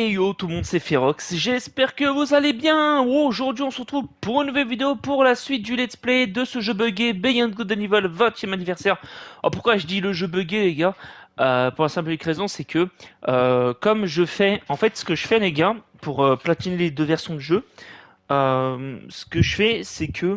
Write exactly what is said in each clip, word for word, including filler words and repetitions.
Hey yo tout le monde, c'est Ferox, j'espère que vous allez bien. Aujourd'hui on se retrouve pour une nouvelle vidéo pour la suite du let's play de ce jeu buggé Beyond Good and Evil vingtième anniversaire. Alors pourquoi je dis le jeu buggé les gars? Euh, pour la simple et unique raison c'est que euh, comme je fais, en fait ce que je fais les gars, pour euh, platiner les deux versions de jeu, euh, ce que je fais c'est que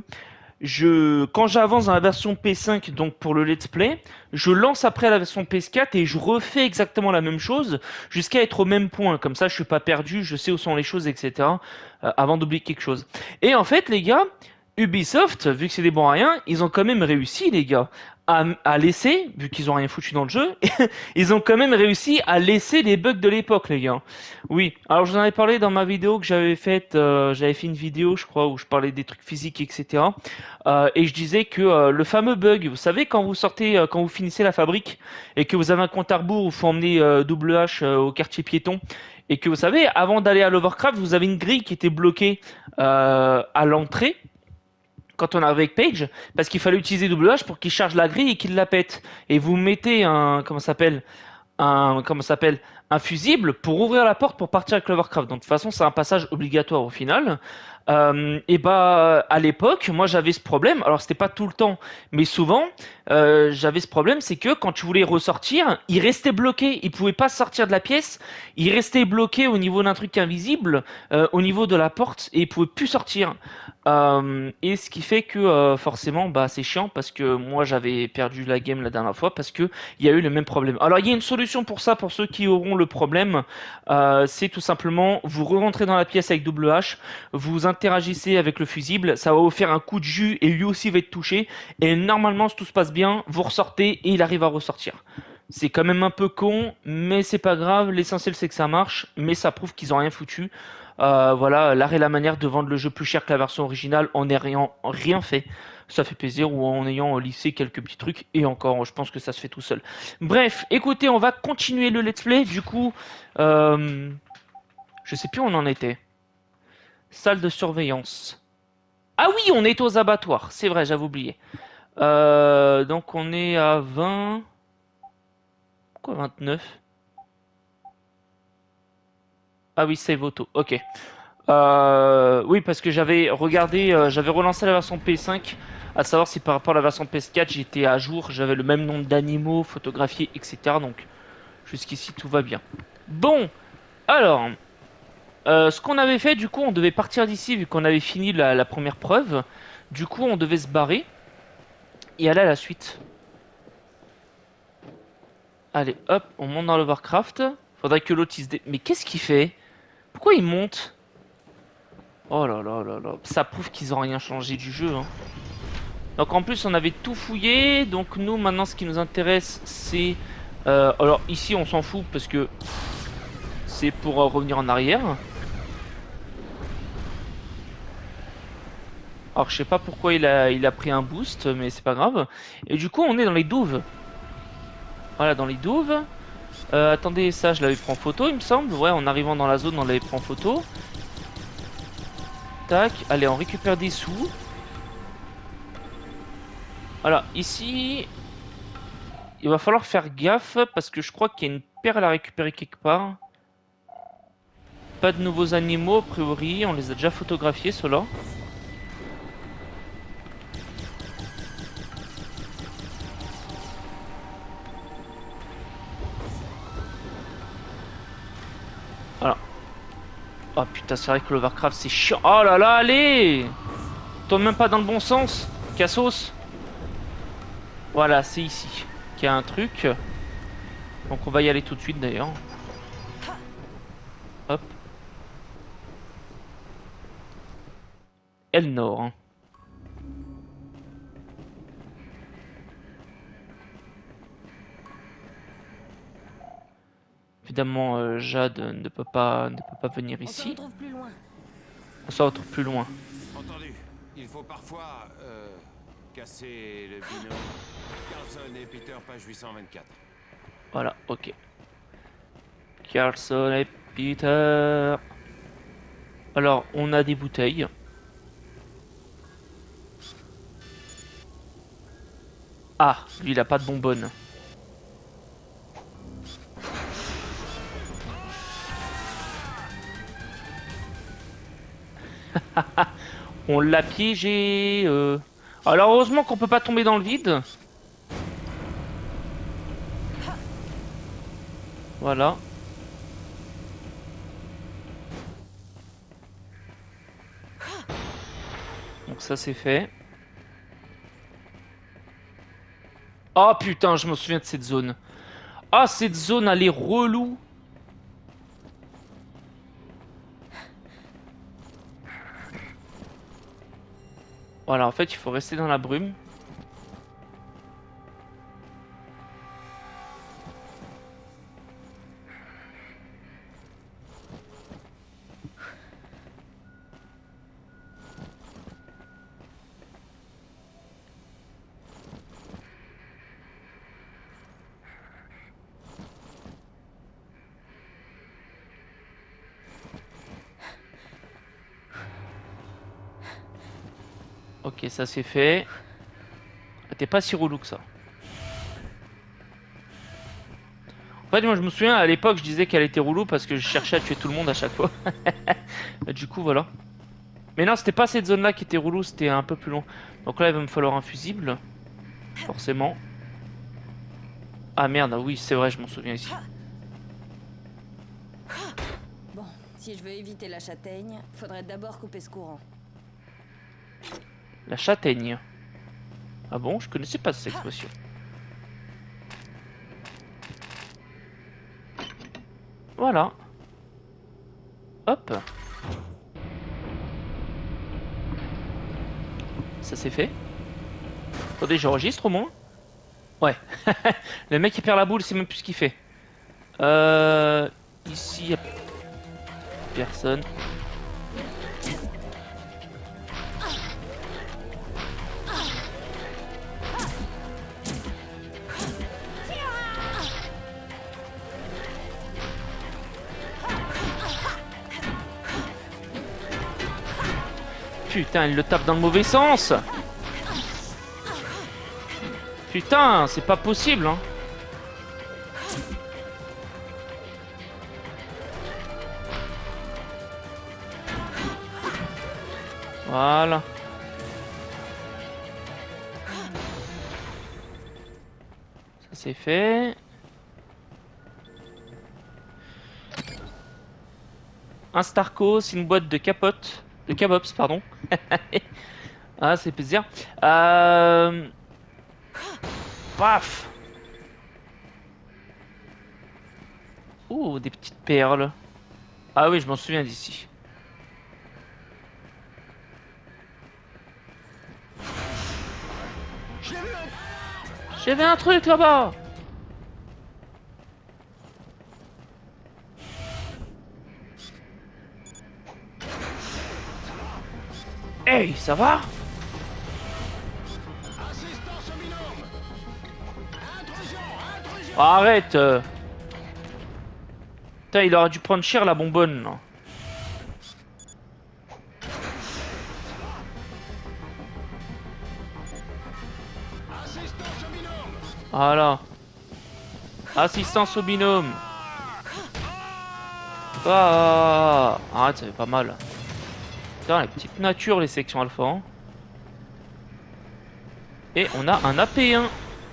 je, quand j'avance dans la version P cinq, donc pour le let's play, je lance après la version P S quatre et je refais exactement la même chose jusqu'à être au même point. Comme ça, je suis pas perdu, je sais où sont les choses, et cetera. euh, avant d'oublier quelque chose. Et en fait, les gars, Ubisoft, vu que c'est des bons à rien, ils ont quand même réussi, les gars, à, à laisser, vu qu'ils ont rien foutu dans le jeu, ils ont quand même réussi à laisser les bugs de l'époque, les gars. Oui, alors je vous en avais parlé dans ma vidéo que j'avais faite, euh, j'avais fait une vidéo, je crois, où je parlais des trucs physiques, et cetera. Euh, et je disais que euh, le fameux bug, vous savez, quand vous sortez, euh, quand vous finissez la fabrique et que vous avez un compte à rebours où il faut emmener euh, double H euh, au quartier piéton, et que vous savez, avant d'aller à l'Overcraft, vous avez une grille qui était bloquée euh, à l'entrée quand on arrive avec Page, parce qu'il fallait utiliser double H pour qu'il charge la grille et qu'il la pète. Et vous mettez un, comment ça s'appelle, un, comment ça s'appelle, un fusible pour ouvrir la porte pour partir avec l'Overcraft. Donc de toute façon, c'est un passage obligatoire au final. Euh, et bah à l'époque, moi j'avais ce problème. Alors c'était pas tout le temps, mais souvent euh, j'avais ce problème, c'est que quand tu voulais ressortir, il restait bloqué. Il pouvait pas sortir de la pièce. Il restait bloqué au niveau d'un truc invisible, euh, au niveau de la porte, et il pouvait plus sortir. Euh, et ce qui fait que euh, forcément, bah c'est chiant parce que moi j'avais perdu la game la dernière fois parce que il y a eu le même problème. Alors il y a une solution pour ça, pour ceux qui auront le problème, euh, c'est tout simplement vous rentrez dans la pièce avec double H, vous interagissez avec le fusible, ça va vous faire un coup de jus et lui aussi va être touché. Et normalement, si tout se passe bien, vous ressortez et il arrive à ressortir. C'est quand même un peu con, mais c'est pas grave. L'essentiel c'est que ça marche, mais ça prouve qu'ils ont rien foutu. Euh, voilà, l'art et la manière de vendre le jeu plus cher que la version originale en n'ayant rien fait. Ça fait plaisir, ou en ayant lissé quelques petits trucs, et encore, je pense que ça se fait tout seul. Bref, écoutez, on va continuer le let's play. Du coup, euh, je sais plus où on en était. Salle de surveillance. Ah oui, on est aux abattoirs. C'est vrai, j'avais oublié. Euh, donc on est à vingt... Pourquoi vingt-neuf? Ah oui, save auto. Ok. Euh, oui, parce que j'avais regardé, euh, j'avais relancé la version P cinq, à savoir si par rapport à la version P S quatre j'étais à jour, j'avais le même nombre d'animaux photographiés, et cetera. Donc jusqu'ici tout va bien. Bon, alors, euh, ce qu'on avait fait, du coup, on devait partir d'ici vu qu'on avait fini la, la première preuve. Du coup, on devait se barrer et aller à la suite. Allez, hop, on monte dans le Warcraft. Faudrait que l'autre il se dé... Mais qu'est-ce qu'il fait? Pourquoi il monte? Oh là là là là. Ça prouve qu'ils ont rien changé du jeu, hein. Donc en plus on avait tout fouillé. Donc nous maintenant ce qui nous intéresse c'est... Euh, alors ici on s'en fout parce que c'est pour euh, revenir en arrière. Alors je sais pas pourquoi il a, il a pris un boost, mais c'est pas grave. Et du coup on est dans les douves. Voilà, dans les douves. Euh, attendez, ça je l'avais pris en photo il me semble. Ouais, en arrivant dans la zone on l'avait pris en photo. Tac, allez on récupère des sous. Voilà, ici il va falloir faire gaffe parce que je crois qu'il y a une perle à récupérer quelque part. Pas de nouveaux animaux a priori, on les a déjà photographiés ceux-là. Voilà. Oh putain, c'est vrai que l'Overcraft c'est chiant. Oh là là, allez! Tombe même pas dans le bon sens, Cassos. Voilà, c'est ici qu'il y a un truc. Donc on va y aller tout de suite d'ailleurs. Hop. Elnor. Hein. Évidemment, euh, Jade ne peut pas, ne peut pas venir On se ici. retrouve plus loin. On se retrouve plus loin. Entendu. Il faut parfois euh, casser le binôme. Carlson et Peter, page huit cent vingt-quatre. Voilà, ok. Carlson et Peter. Alors, on a des bouteilles. Ah, lui il a pas de bonbonne. On l'a piégé. Euh... Alors heureusement qu'on peut pas tomber dans le vide. Voilà. Donc ça c'est fait. Oh putain, je me souviens de cette zone. Ah, cette zone, elle est relou. Voilà, en fait, il faut rester dans la brume. Ok, ça c'est fait. T'es pas si relou que ça. En fait, moi je me souviens à l'époque, je disais qu'elle était relou parce que je cherchais à tuer tout le monde à chaque fois. Du coup, voilà. Mais non, c'était pas cette zone-là qui était relou, c'était un peu plus long. Donc là, il va me falloir un fusible. Forcément. Ah merde, oui, c'est vrai, je m'en souviens ici. Bon, si je veux éviter la châtaigne, faudrait d'abord couper ce courant. La châtaigne. Ah bon, je connaissais pas cette expression. Voilà. Hop. Ça c'est fait. Attendez, j'enregistre au moins. Ouais. Le mec qui perd la boule, c'est même plus ce qu'il fait. Euh... Ici, y a personne. Putain, il le tape dans le mauvais sens. Putain, c'est pas possible, hein. Voilà. Ça c'est fait. Un Starco, c'est une boîte de capote. De kabops, pardon. Ah, c'est plaisir. Euh... Paf. Ouh, des petites perles. Ah oui, je m'en souviens d'ici. J'avais un truc là-bas. Hey, ça va? Oh, arrête euh. Putain, il aurait dû prendre cher la bonbonne là. Voilà. Assistance au binôme. Ah, arrête, ça fait pas mal. Putain, les petites natures, les sections alpha. Hein. Et on a un A P un.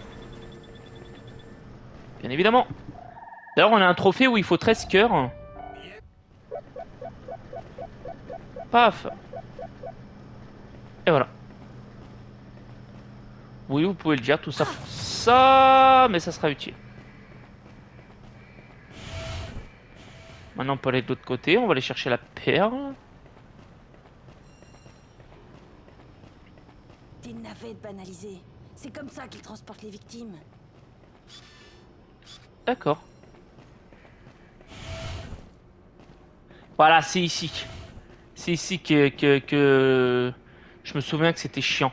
Bien évidemment. D'ailleurs, on a un trophée où il faut treize cœurs. Paf. Et voilà. Oui, vous pouvez le dire, tout ça pour ça, mais ça sera utile. Maintenant, on peut aller de l'autre côté, on va aller chercher la perle. Des navettes banalisées. C'est comme ça qu'ils transportent les victimes. D'accord. Voilà, c'est ici. C'est ici que, que, que... Je me souviens que c'était chiant.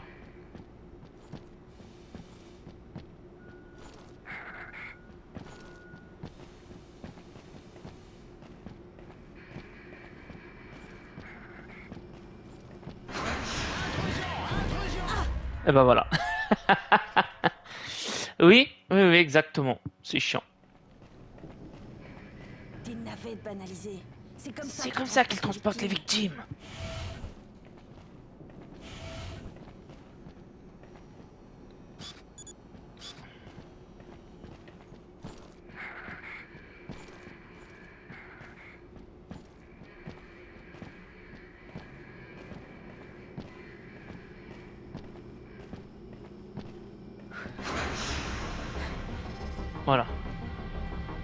Et ben voilà. Oui, oui, oui, exactement. C'est chiant. Des navettes banalisées. C'est comme ça C'est comme ça qu'ils transportent les victimes.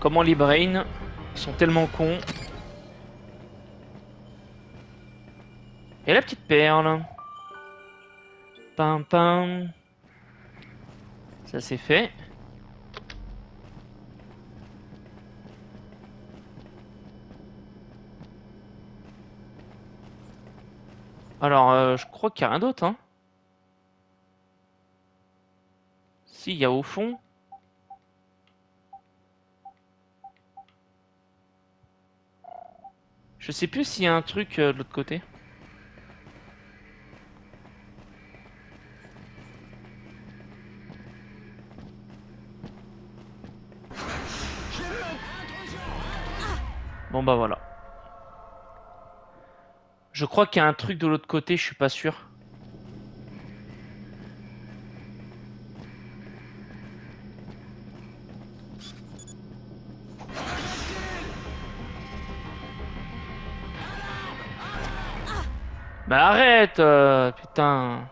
Comment les brains, ils sont tellement cons. Et la petite perle. Pam pam. Ça c'est fait. Alors, euh, je crois qu'il n'y a rien d'autre, hein. Si, il y a au fond. Je sais plus s'il y a un truc euh, de l'autre côté. Bon bah voilà. Je crois qu'il y a un truc de l'autre côté, je suis pas sûr. Bah arrête, euh, putain.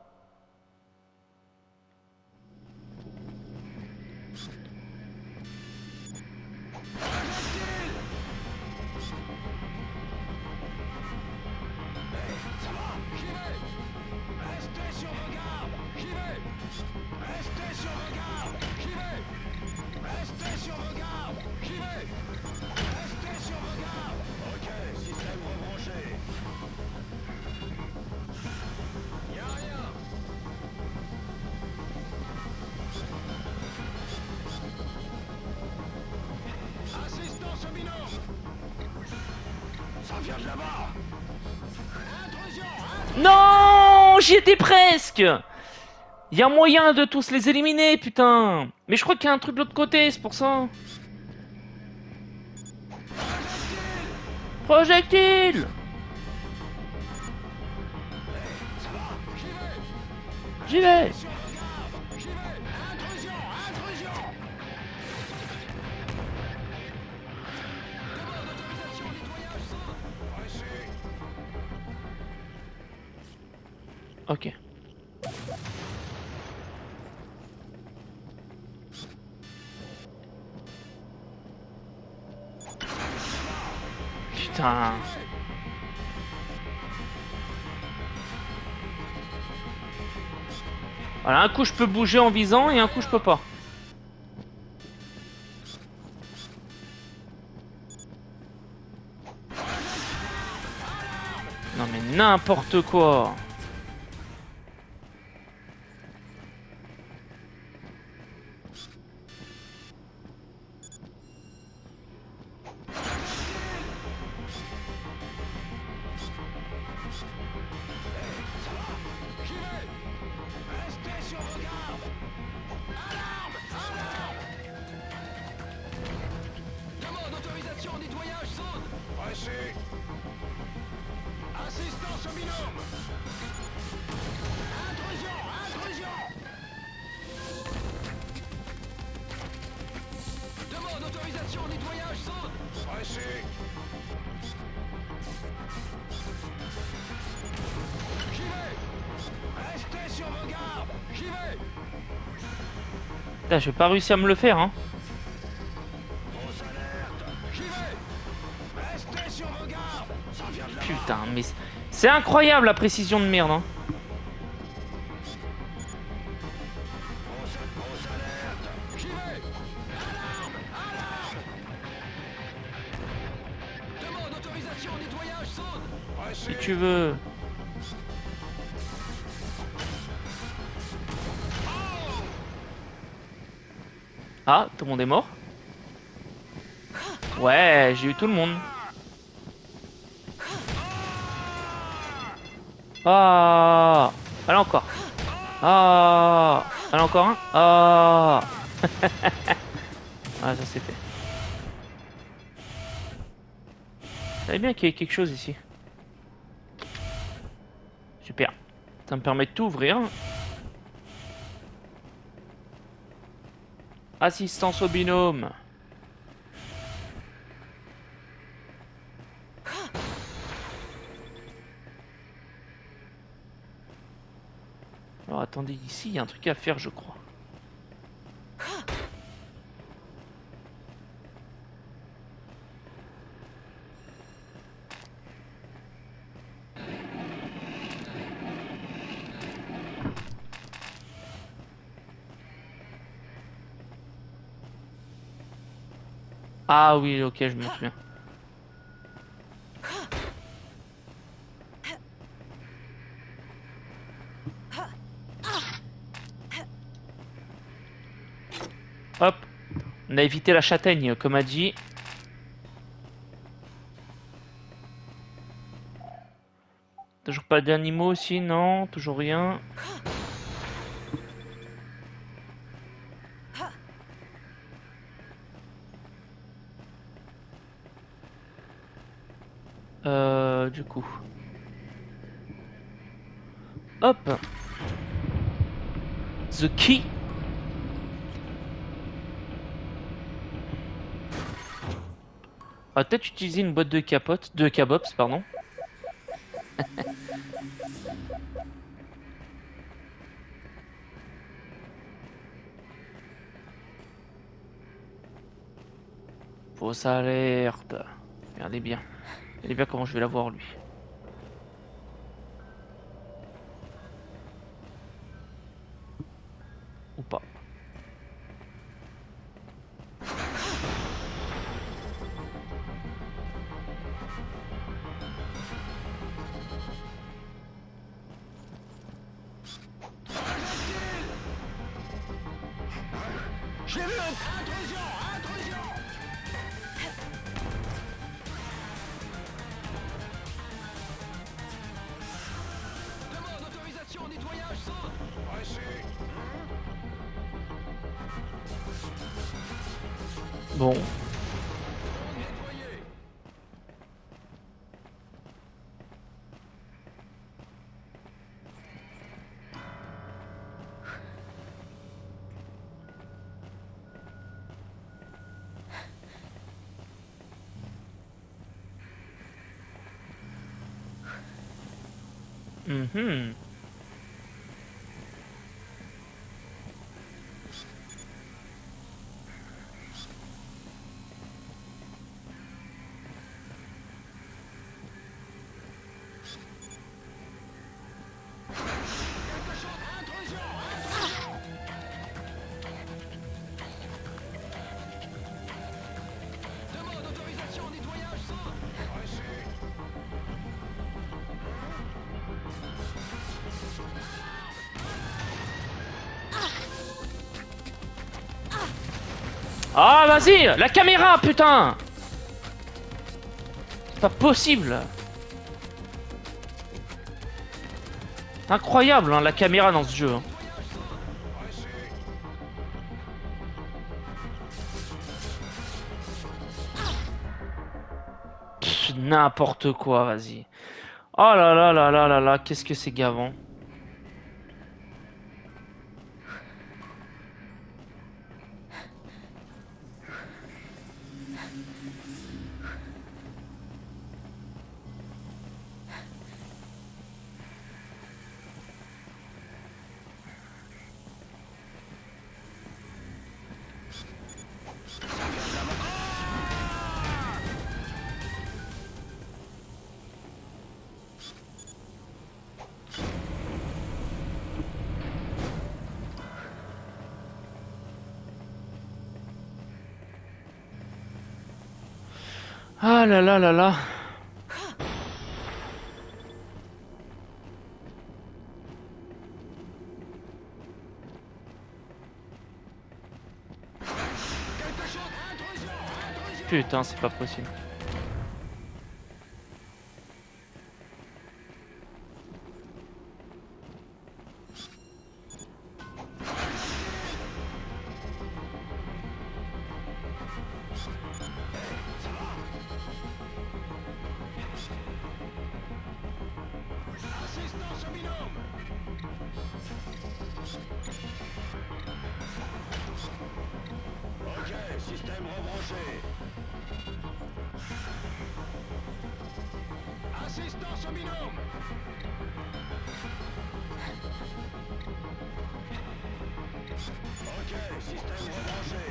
Non, j'y étais presque. Il y a moyen de tous les éliminer, putain. Mais je crois qu'il y a un truc de l'autre côté, c'est pour ça. Projectile. J'y vais. Ok. Putain. Voilà, un coup je peux bouger en visant et un coup je peux pas. Non mais n'importe quoi. Putain, j'ai pas réussi à me le faire, hein. Putain, mais c'est incroyable la précision de merde, hein. Si tu veux. Ah, tout le monde est mort. Ouais, j'ai eu tout le monde. Ah, allez encore. Ah, allez encore un. Ah. Ah, ça c'est fait. Je savais bien qu'il y avait quelque chose ici. Super. Ça me permet de tout ouvrir. Assistance au binôme. Alors attendez, ici il y a un truc à faire je crois. Ah oui, ok, je me souviens. Hop, on a évité la châtaigne, comme a dit. Toujours pas d'animaux aussi, non, toujours rien. Euh, du coup. Hop. The key. On va peut-être utiliser une boîte de capote, de cabops, pardon. Fausse alerte. Regardez bien. Regardez bien comment je vais l'avoir lui. Ou pas. J'ai vu un... Intrusion! Intrusion! Demande autorisation au nettoyage centre! Reçu! Bon. Nettoyé! Mhm. Quelque chose! Intrusion! Demande autorisation au nettoyage centre! Reçu! Ah, vas-y, la caméra, putain! C'est pas possible. C'est incroyable, hein, la caméra dans ce jeu. Hein. Pff, n'importe quoi, vas-y. Oh là là là là là là, qu'est-ce que c'est gavant. Ah là là là là. Putain, c'est pas possible. Assistance au binôme! Ok, système rebranché. Assistance au binôme! Ok, système rebranché.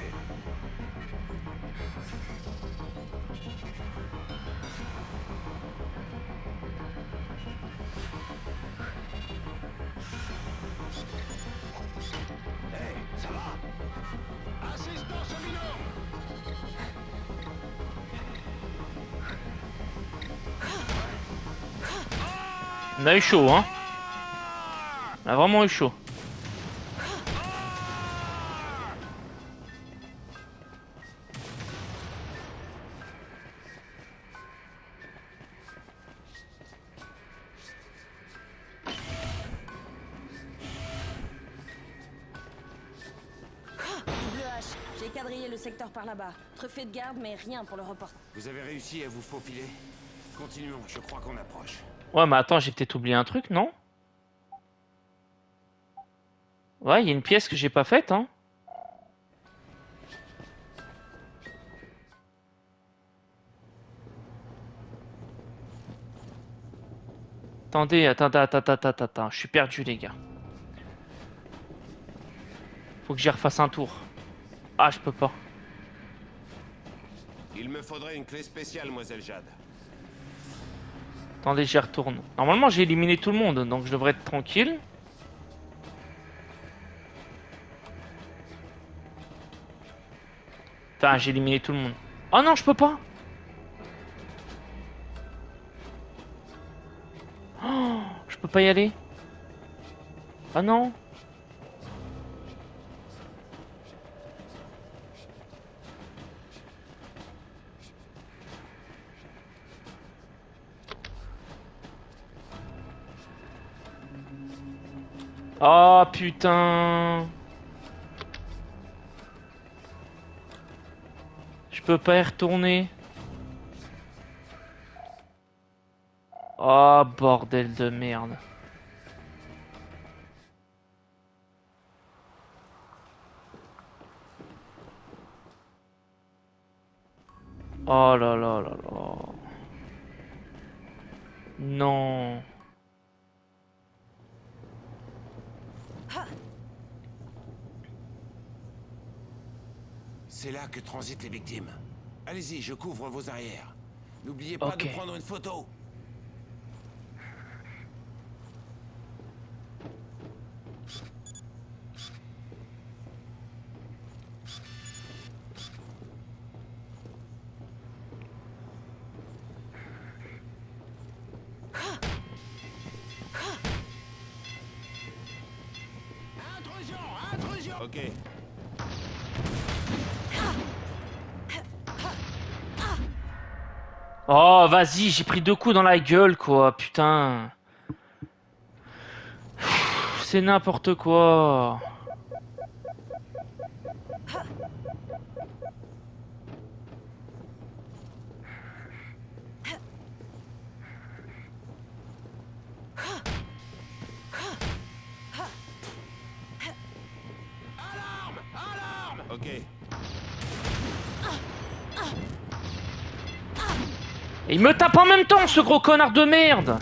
Hey, ça va? Assistance au binôme! On a eu chaud, hein. On a vraiment eu chaud. Bleu H, j'ai quadrillé le secteur par là-bas. Truffé de garde, mais rien pour le report. Vous avez réussi à vous faufiler? Continuons, je crois qu'on approche. Ouais, mais attends, j'ai peut-être oublié un truc, non? Ouais, il y a une pièce que j'ai pas faite, hein. Attendez, attendez, attendez, attendez, attendez, je suis perdu, les gars. Faut que j'y refasse un tour. Ah, je peux pas. Il me faudrait une clé spéciale, Mademoiselle Jade. Attendez, j'y retourne. Normalement, j'ai éliminé tout le monde, donc je devrais être tranquille. Enfin, j'ai éliminé tout le monde. Oh non, je peux pas. Oh, je peux pas y aller. Ah non. Oh putain. Je peux pas y retourner. Oh bordel de merde. Oh là là là là. Non. C'est là que transitent les victimes. Allez-y, je couvre vos arrières. N'oubliez pas Ok. de prendre une photo. Ok. Oh vas-y, j'ai pris deux coups dans la gueule quoi, putain. C'est n'importe quoi. Ok. Et il me tape en même temps, ce gros connard de merde.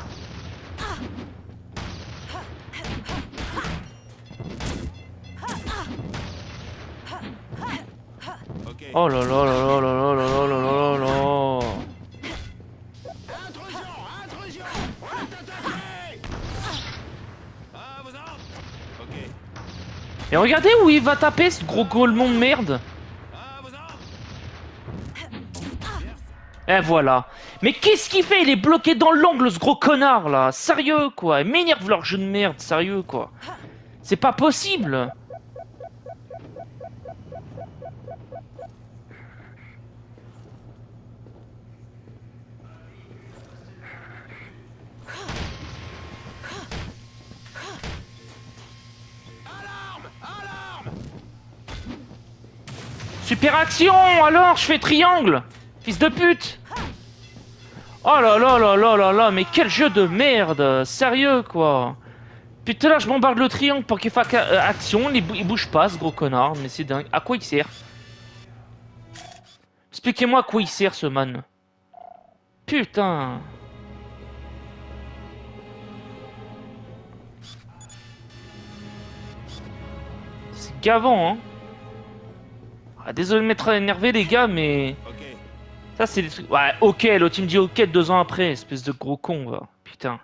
Ok. Oh là là là là là là là là là là là. Intrusion, intrusion. Attaquez. Ah, vous en. Ok. Et regardez où il va taper, ce gros golemon de merde. Ah, vous en. Et voilà. Mais qu'est-ce qu'il fait? Il est bloqué dans l'angle, ce gros connard là. Sérieux quoi. Il m'énerve leur jeu de merde, sérieux quoi. C'est pas possible. Super action. Alors je fais triangle. Fils de pute. Oh là là là là là là. Mais quel jeu de merde. Sérieux quoi. Putain là je bombarde le triangle pour qu'il fasse euh, action. Il, bou il bouge pas ce gros connard. Mais c'est dingue. À quoi il sert? Expliquez-moi à quoi il sert ce man. Putain. C'est gavant hein. Ah, désolé de m'être énervé les gars mais... Ok. Ça c'est des trucs... Ouais ok, l'autre il me dit ok deux ans après. Espèce de gros con va. Putain.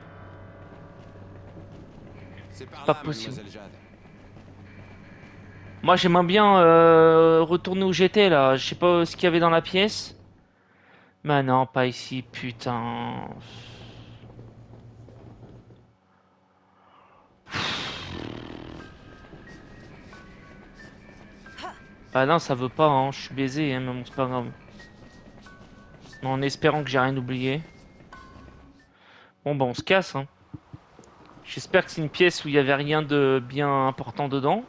C'est par Pas là, possible. Mademoiselle Jade. Moi j'aimerais bien euh, retourner où j'étais là. Je sais pas ce qu'il y avait dans la pièce. Mais non, pas ici, putain. Ah non, ça veut pas, hein. Je suis baisé, hein, mais bon, c'est pas grave. En espérant que j'ai rien oublié. Bon, bah, on se casse, hein. J'espère que c'est une pièce où il y avait rien de bien important dedans.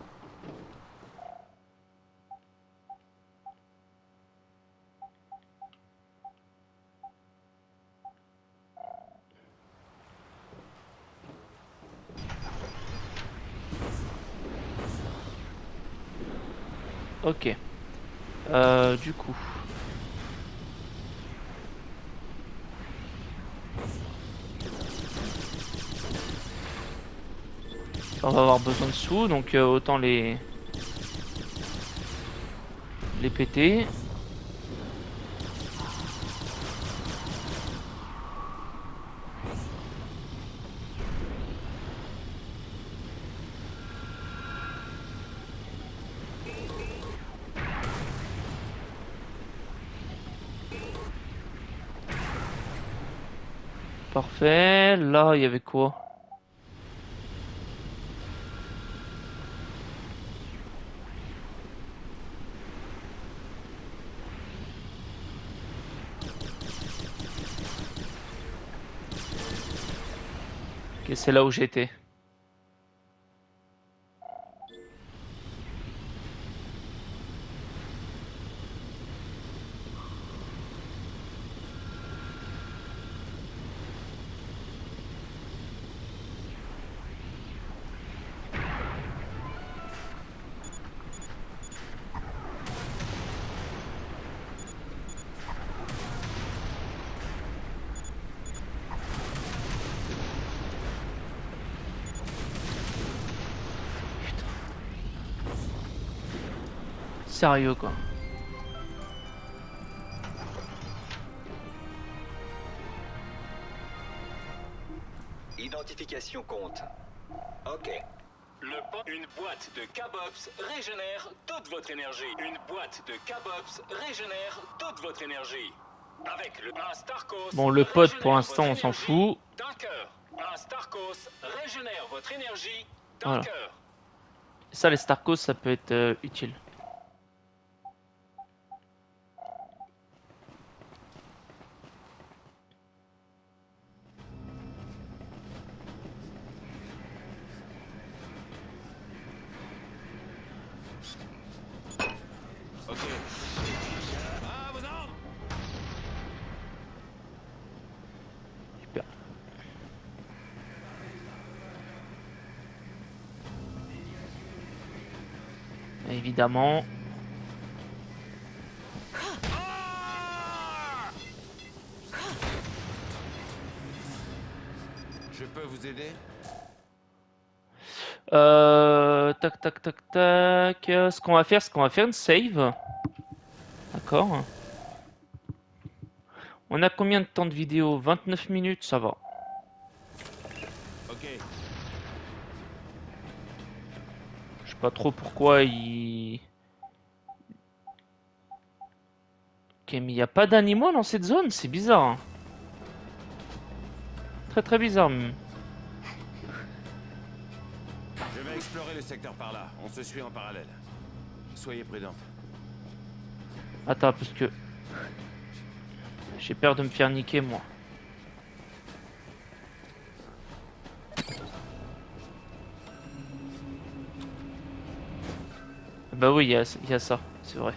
Ok. Euh, du coup. On va avoir besoin de sous, donc euh, autant les... les péter. Parfait. Là, il y avait quoi? Ok, c'est là où j'étais. Sérieux, quoi. Identification compte. Ok. Le po- une boîte de K-Bops régénère toute votre énergie. Une boîte de K-Bops régénère toute votre énergie. Avec le un Starkos. Bon, le pod, pour régénère l'instant, on votre s'en énergie fout. d'un cœur. Un Starkos régénère votre énergie d'un Voilà. cœur. Ça, les Starkos, ça peut être euh, utile. Ok. Ah, vos ordres! Super. Évidemment. Je peux vous aider? Euh, tac, tac, tac, tac. Euh, Ce qu'on va faire, c'est qu'on va faire une save. D'accord. On a combien de temps de vidéo? vingt-neuf minutes, ça va. Ok. Je sais pas trop pourquoi il... Ok, mais il n'y a pas d'animaux dans cette zone, c'est bizarre. Hein. Très très bizarre même. Je vais explorer le secteur par là. On se suit en parallèle. Soyez prudente. Attends, parce que... J'ai peur de me faire niquer, moi. Bah oui, il y a, il y a ça, c'est vrai.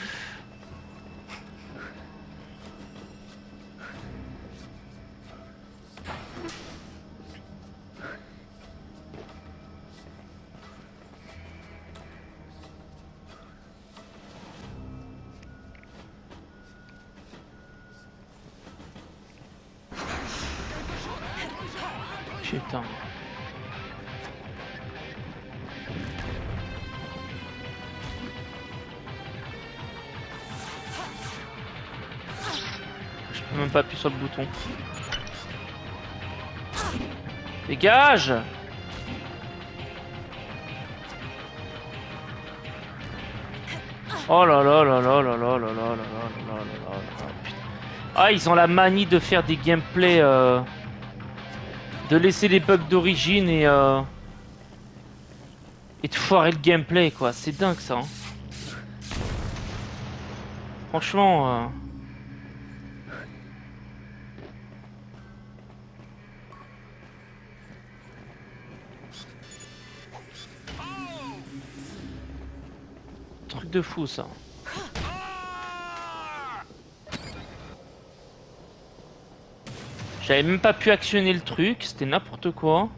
Putain. Je peux même pas appuyer sur le bouton. Dégage! Oh là là là là là là là là là là là là là là, putain. Ah, ils ont la manie de faire des gameplays, euh, de laisser les bugs d'origine et euh, et de foirer le gameplay, quoi. C'est dingue ça. Hein. Franchement... Euh... Truc de fou ça. J'avais même pas pu actionner le truc, c'était n'importe quoi.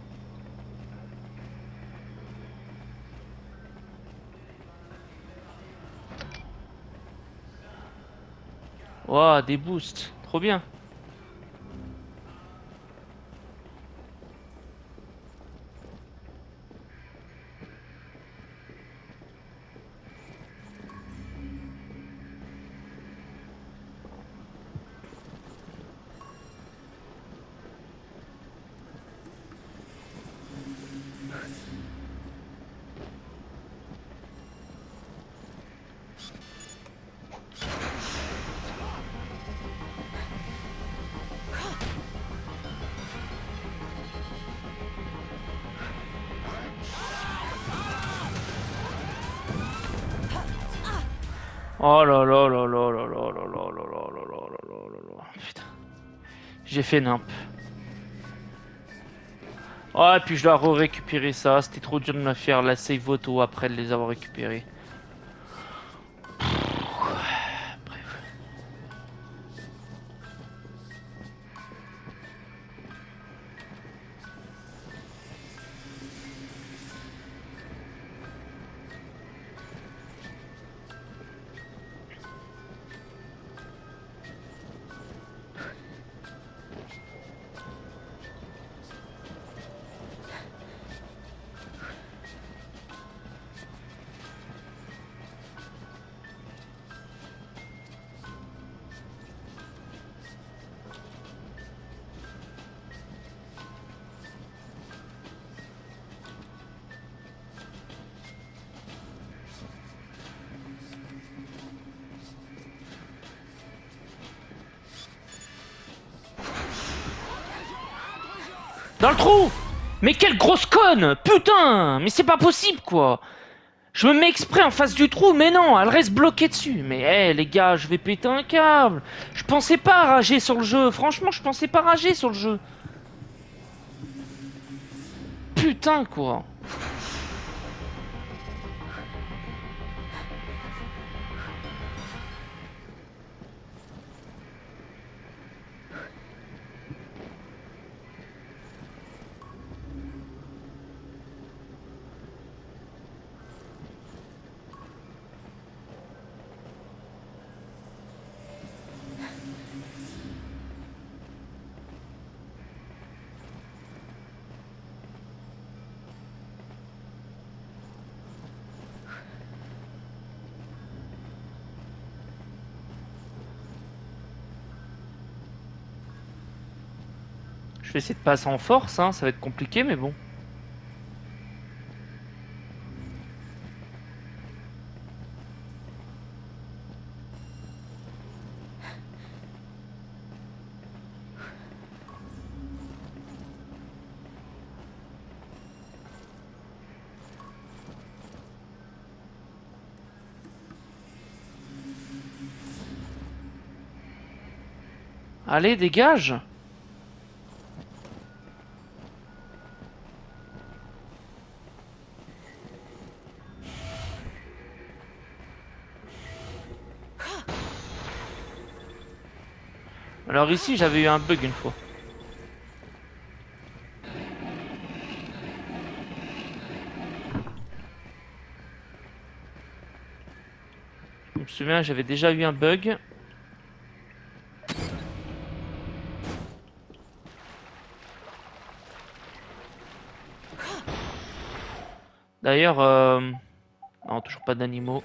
Waouh, des boosts, trop bien. Oh là là là là là là là là là là là là là là là là. Putain. J'ai fait nimp. Oh, et puis je dois re-récupérer ça. C'était trop dur de me faire la save auto après de les avoir récupérés. Dans le trou! Mais quelle grosse conne! Putain! Mais c'est pas possible quoi! Je me mets exprès en face du trou, mais non, elle reste bloquée dessus. Mais hé hey, les gars, je vais péter un câble. Je pensais pas rager sur le jeu. Franchement, je pensais pas rager sur le jeu. Putain quoi. Je vais essayer de passer en force, hein. Ça va être compliqué, mais bon. Allez, dégage! Alors ici, j'avais eu un bug une fois. Je me souviens, j'avais déjà eu un bug. D'ailleurs, euh... non, toujours pas d'animaux.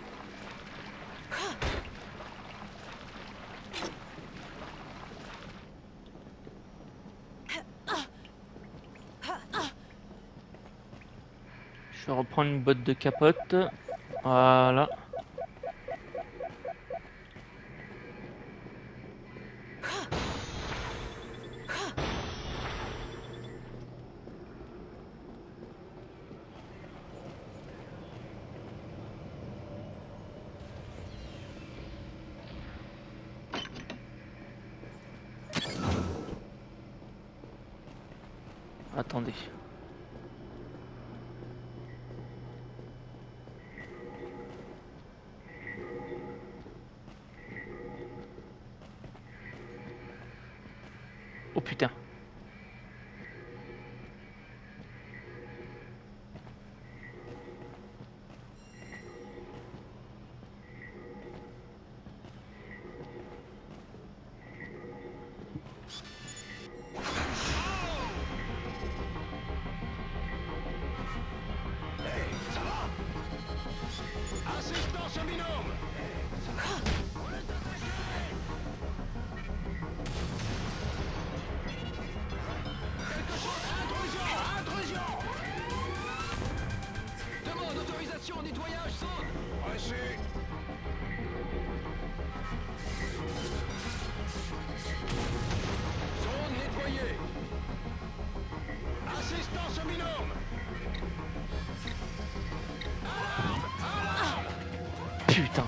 Je vais reprendre une botte de capote. Voilà. Attendez. Oh putain. Assistance au binôme. Demande autorisation au nettoyage zone. Reçu. Zone nettoyée. Assistance au binôme. Putain.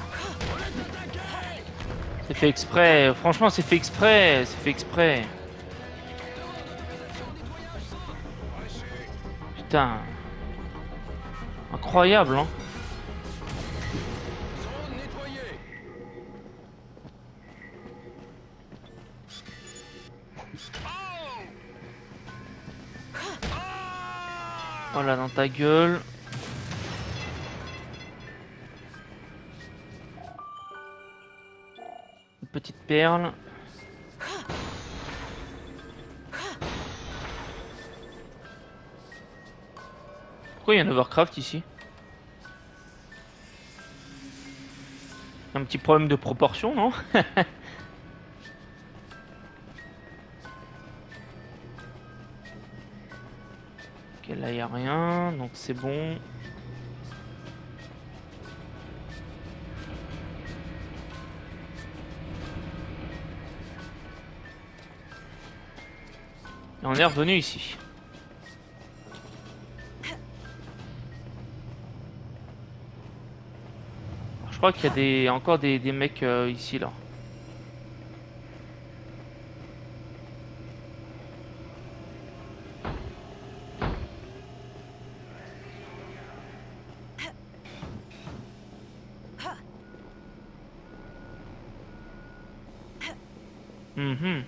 C'est fait exprès. Franchement, c'est fait exprès. C'est fait exprès. Putain. Incroyable, hein. Zone nettoyée. Voilà, dans ta gueule. Une petite perle. Pourquoi il y a un Overcraft ici? Un petit problème de proportion, non? Ok, là il n'y a rien, donc c'est bon. Et on est revenu ici. Je crois qu'il y a des, encore des, des mecs euh, ici là. Mhm.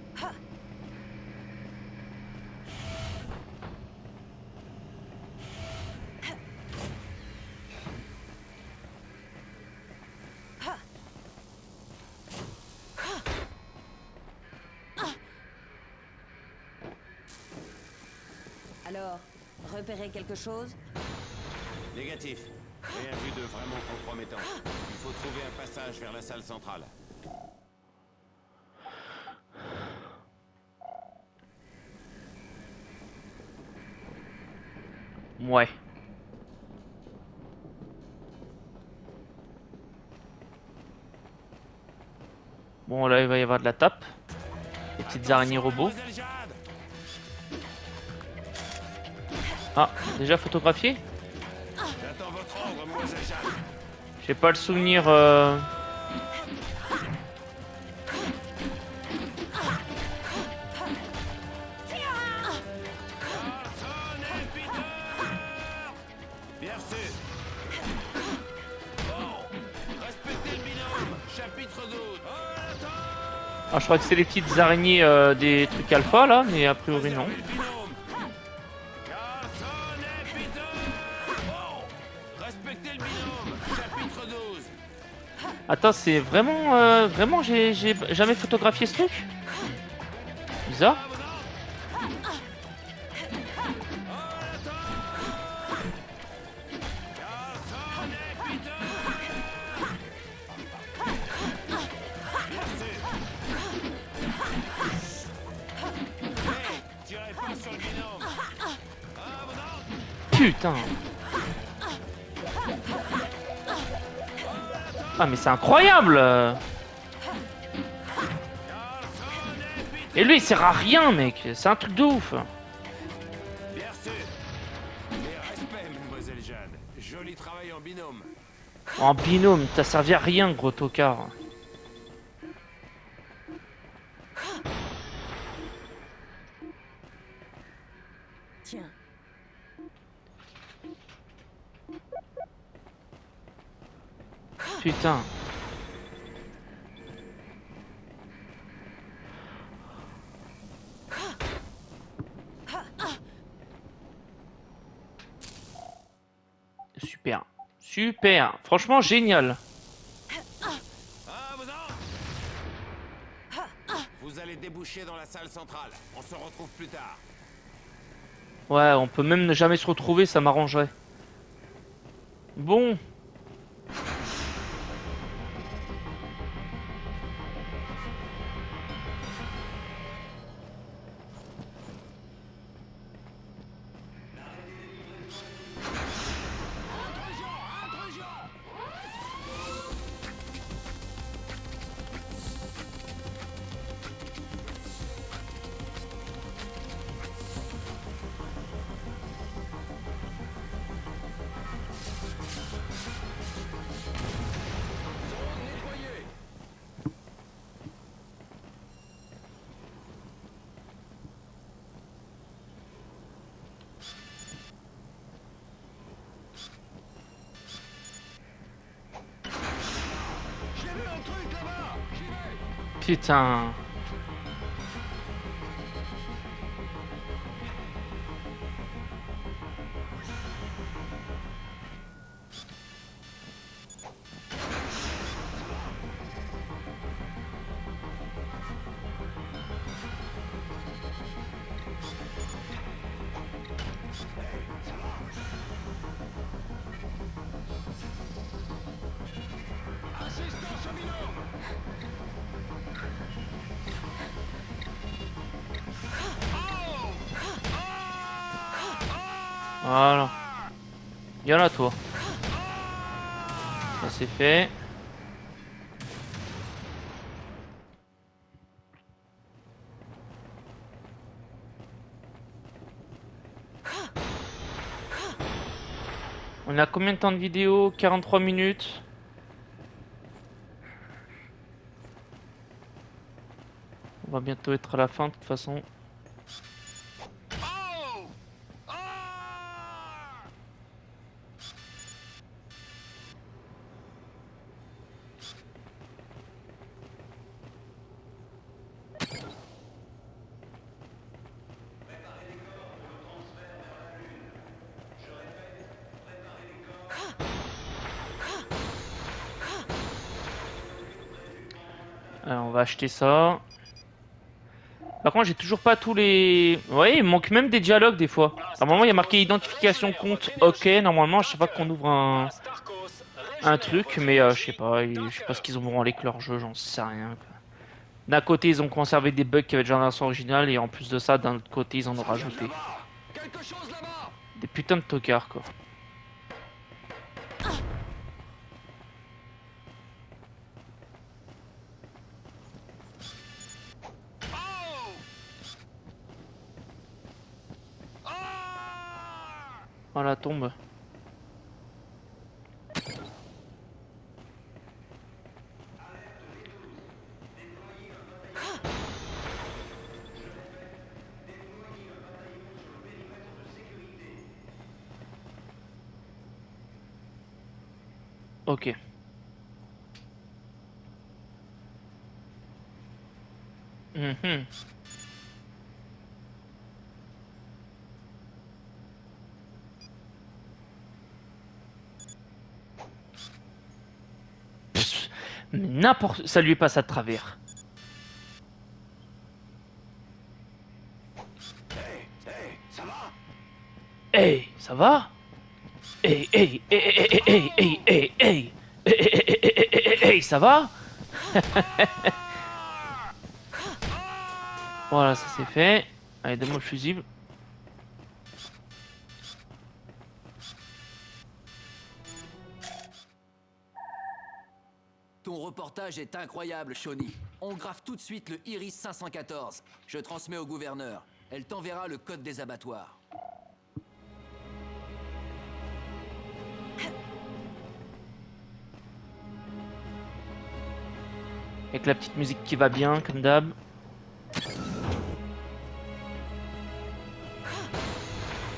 Alors, repérer quelque chose? Négatif. Rien vu de vraiment compromettant. Il faut trouver un passage vers la salle centrale. Ouais. Bon, là il va y avoir de la tape. Des petites araignées robots. Ah, déjà photographié? J'attends votre ordre, mademoiselle Jade. J'ai pas le souvenir. Euh... Bien reçu. Bon, respectez le binôme. Chapitre douze. Ah, je crois que c'est les petites araignées euh, des trucs alpha là, mais a priori non. Le binôme. Carson et Peter. Bon, respectez le binôme. Chapitre douze. Attends, c'est vraiment, euh, vraiment, j'ai j'ai jamais photographié ce truc. Bizarre. Putain. Ah mais c'est incroyable. Et lui il sert à rien mec, c'est un truc de ouf. Bien sûr. Mes respects, mademoiselle Jade. Joli travail en binôme. En binôme, t'as servi à rien gros tocard. Tiens. Putain. Super. Super. Franchement, génial. Ah, vous en... Vous allez déboucher dans la salle centrale. On se retrouve plus tard. Ouais, on peut même ne jamais se retrouver, ça m'arrangerait. Bon. Putain. Voilà. Viens là, toi. Ça c'est fait. On a combien de temps de vidéo? quarante-trois minutes. On va bientôt être à la fin de toute façon. Alors, on va acheter ça. Par contre, j'ai toujours pas tous les... Ouais, il manque même des dialogues des fois. Normalement, il y a marqué identification compte. Ok, normalement, je sais pas qu'on ouvre un... un truc, mais euh, je sais pas. Je sais pas ce qu'ils ont branlé que leur jeu, j'en sais rien. D'un côté, ils ont conservé des bugs qui avaient déjà dans la version originale, et en plus de ça, d'un autre côté, ils en ont rajouté. Des putains de tocards, quoi. Oh la tombe. Ok. Mhm. Mais n'importe... Ça lui passe à travers. Hey, ça va? Hey, hey, hey, hey, hey, hey, hey, hey, hey, hey, ça va? Voilà, ça c'est fait. Allez, donne-moi le fusible. Ton reportage est incroyable, Shawnee. On graffe tout de suite le Iris cinq cent quatorze. Je transmets au gouverneur. Elle t'enverra le code des abattoirs. Avec la petite musique qui va bien, comme d'hab.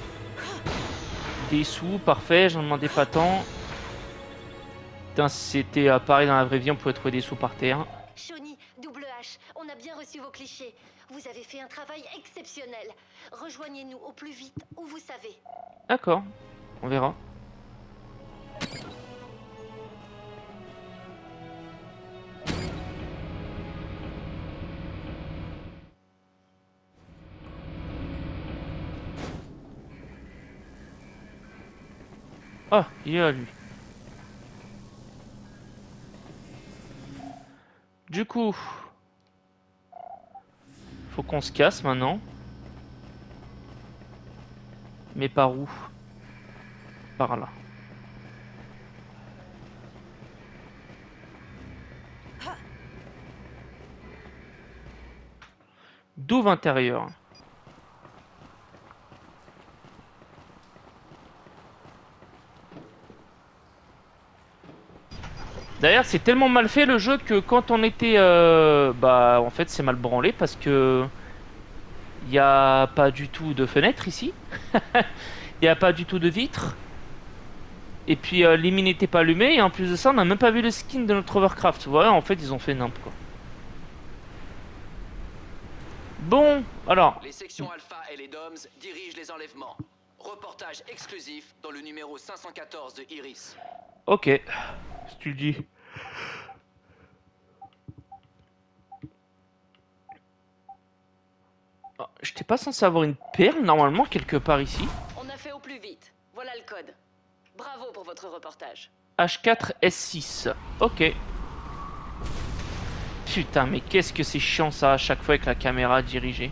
Des sous, parfait, j'en demandais pas tant. Putain, si c'était euh, pareil dans la vraie vie, on pouvait trouver des sous par terre. Shawnee, Double H, on a bien reçu vos clichés. Vous avez fait un travail exceptionnel. Rejoignez-nous au plus vite où vous savez. D'accord, on verra. Ah, il est là lui. Du coup, faut qu'on se casse maintenant. Mais par où? Par là. Douve intérieur. D'ailleurs, c'est tellement mal fait le jeu que quand on était, euh, bah, en fait, c'est mal branlé parce que il n'y a pas du tout de fenêtre ici. Il n'y a pas du tout de vitre. Et puis euh, les mines n'étaient pas allumées. Et en plus de ça, on n'a même pas vu le skin de notre Overcraft. Voilà, en fait, ils ont fait nimp quoi. Bon, alors. Les sections Alpha et les Doms dirigent les enlèvements. Reportage exclusif dans le numéro cinq cent quatorze de Iris. Ok, si tu le dis. Oh, j'étais pas censé avoir une perle normalement quelque part ici. On a fait au plus vite. Voilà le code. Bravo pour votre reportage. H quatre S six. Ok. Putain, mais qu'est-ce que c'est chiant ça à chaque fois avec la caméra dirigée.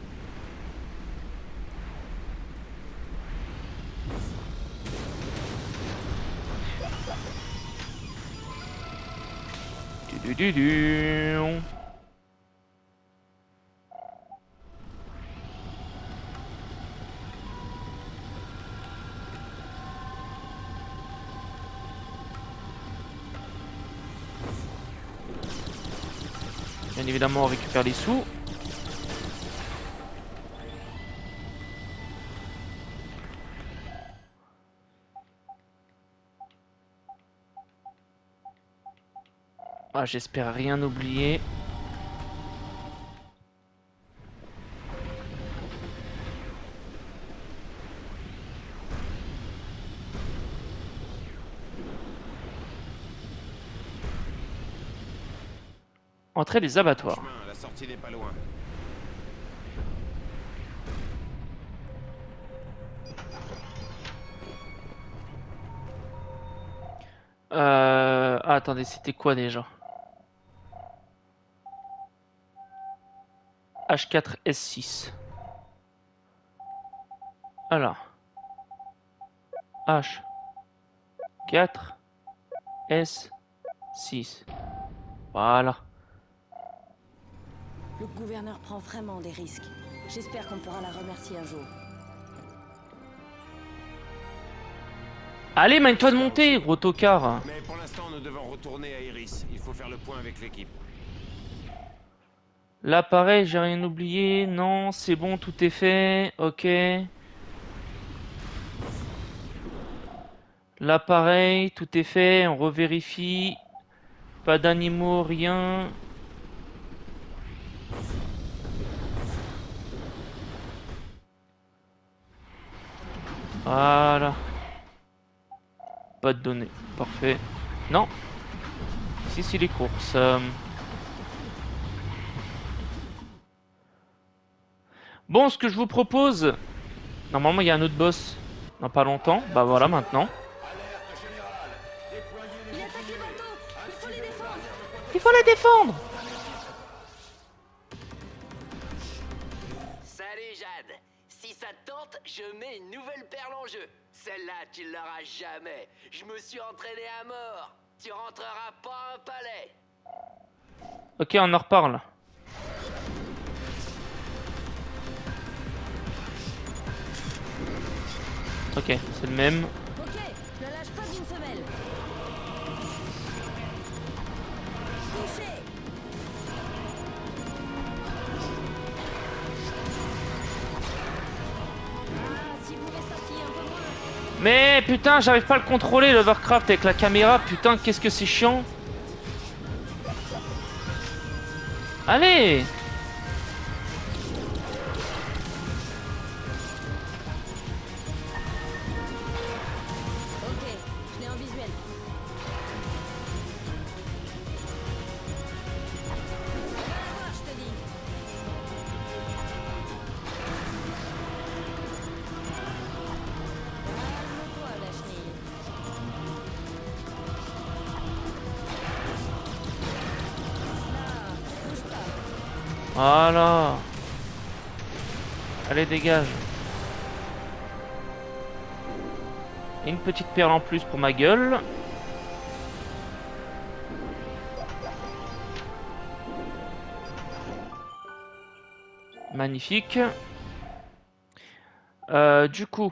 Du du du. Bien évidemment, on récupère les sous. Ah, j'espère rien oublier. Entrée des abattoirs. Chemin, la sortie n'est pas loin. Euh... Ah, attendez, c'était quoi déjà? H quatre S six. Alors. H quatre S six. Voilà. Le gouverneur prend vraiment des risques. J'espère qu'on pourra la remercier un jour. Allez, mène-toi de monter, gros tocard. Mais pour l'instant, nous devons retourner à Iris. Il faut faire le point avec l'équipe. Là, pareil, j'ai rien oublié. Non, c'est bon, tout est fait. Ok. Là, pareil, tout est fait. On revérifie. Pas d'animaux, rien. Voilà. Pas de données. Parfait. Non. Ici, c'est les courses. Euh... Bon, ce que je vous propose... Normalement, il y a un autre boss dans pas longtemps. Bah voilà, maintenant. Il attaque les manteaux. Il faut les défendre. Il faut les défendre. Salut Jade. Si ça te tente, je mets une nouvelle perle en jeu. Celle-là, tu l'auras jamais. Je me suis entraîné à mort. Tu rentreras pas à un palais. Ok, on en reparle. Ok, c'est le même. Ok, ne lâche pas d'une semelle. Touché. Ah, si vous pouvez sortir un peu moins. Mais putain, j'arrive pas à le contrôler, le Warcraft avec la caméra. Putain, qu'est-ce que c'est chiant. Allez. Ok, je l'ai en visuel. Ah, je te dis. Calme-toi, la chenille. Là, bouge pas. Voilà. Allez, dégage. Et une petite perle en plus pour ma gueule. Magnifique. Euh, du coup,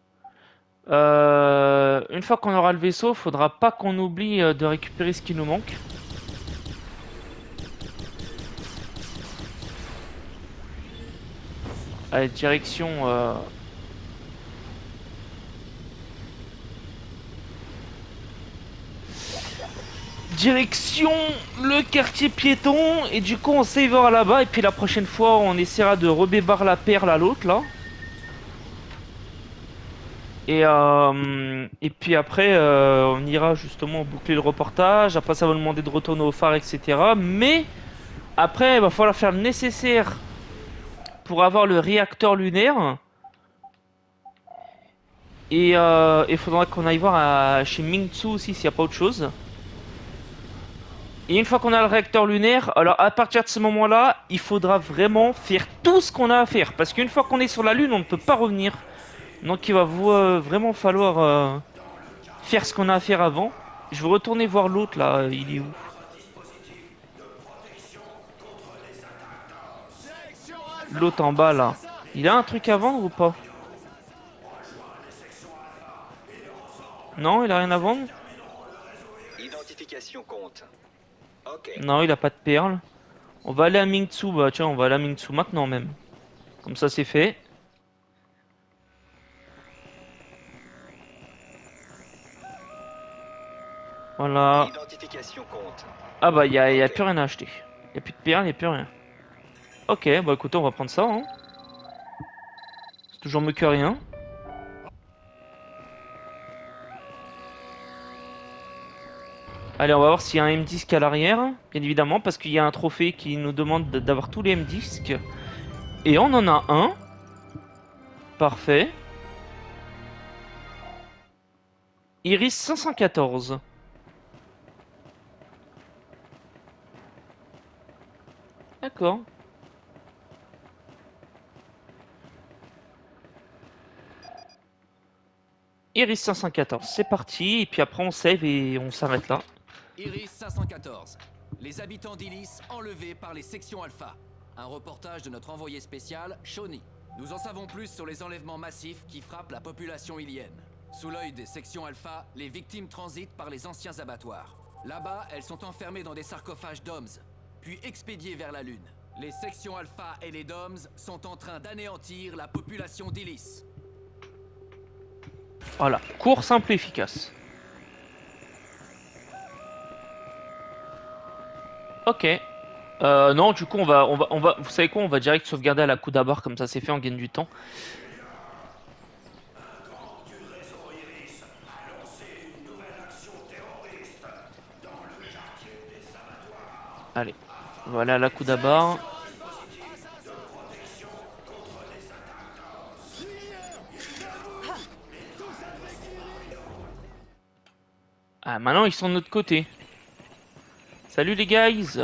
euh, une fois qu'on aura le vaisseau, faudra pas qu'on oublie euh, de récupérer ce qui nous manque. Allez, direction... Euh... Direction le quartier piéton. Et du coup on savera là-bas. Et puis la prochaine fois on essaiera de rebébar la perle à l'autre là. Et, euh, et puis après euh, on ira justement boucler le reportage. Après ça va nous demander de retourner au phare, et cetera. Mais après il va falloir faire le nécessaire pour avoir le réacteur lunaire. Et euh, il faudra qu'on aille voir à, chez Mingzu aussi s'il n'y a pas autre chose. Et une fois qu'on a le réacteur lunaire, alors à partir de ce moment-là, il faudra vraiment faire tout ce qu'on a à faire. Parce qu'une fois qu'on est sur la Lune, on ne peut pas revenir. Donc il va vous, euh, vraiment falloir euh, faire ce qu'on a à faire avant. Je vais retourner voir l'autre là, il est où? L'autre en bas là. Il a un truc à vendre ou pas? Non, il a rien à vendre? Identification compte. Ok. Non, il a pas de perles. On va aller à Mingzu, bah tiens, on va aller à Mingzu maintenant même. Comme ça c'est fait. Voilà. Identification compte. Ah bah il y a, y a plus rien à acheter. Il y a plus de perles, il y a plus rien. Ok, bah écoutez, on va prendre ça. Hein. C'est toujours mieux que rien. Allez, on va voir s'il y a un M dix à l'arrière, bien évidemment, parce qu'il y a un trophée qui nous demande d'avoir tous les M dix. Et on en a un. Parfait. Iris cinq cent quatorze. D'accord. Iris cinq cent quatorze, c'est parti. Et puis après on save et on s'arrête là. Iris cinq cent quatorze. Les habitants d'Ilis enlevés par les sections Alpha. Un reportage de notre envoyé spécial, Shawnee. Nous en savons plus sur les enlèvements massifs qui frappent la population ilienne. Sous l'œil des sections Alpha, les victimes transitent par les anciens abattoirs. Là-bas, elles sont enfermées dans des sarcophages d'O M S, puis expédiées vers la Lune. Les sections Alpha et les D O M S sont en train d'anéantir la population d'Ilis. Voilà, court, simple et efficace. Ok. Euh, non, du coup, on va, on va, on va, vous savez quoi, on va direct sauvegarder à la coup d'abord, comme ça c'est fait, on gagne du temps. Allez, voilà la coup d'abord. Ah, maintenant ils sont de notre côté. Salut les guys.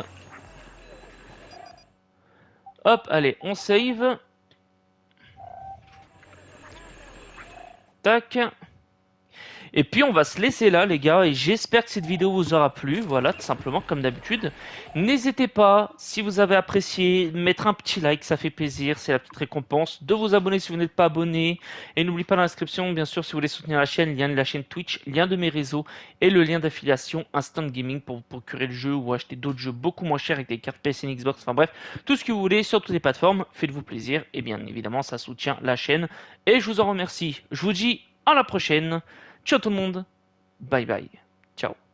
Hop, allez, on save. Tac. Et puis on va se laisser là les gars, et j'espère que cette vidéo vous aura plu, voilà, tout simplement comme d'habitude. N'hésitez pas, si vous avez apprécié, mettre un petit like, ça fait plaisir, c'est la petite récompense, de vous abonner si vous n'êtes pas abonné, et n'oubliez pas dans la description, bien sûr, si vous voulez soutenir la chaîne, lien de la chaîne Twitch, lien de mes réseaux, et le lien d'affiliation Instant Gaming pour vous procurer le jeu ou acheter d'autres jeux beaucoup moins chers avec des cartes P S et Xbox, enfin bref, tout ce que vous voulez sur toutes les plateformes, faites-vous plaisir, et bien évidemment ça soutient la chaîne, et je vous en remercie. Je vous dis à la prochaine. Ciao tout le monde. Bye bye. Ciao.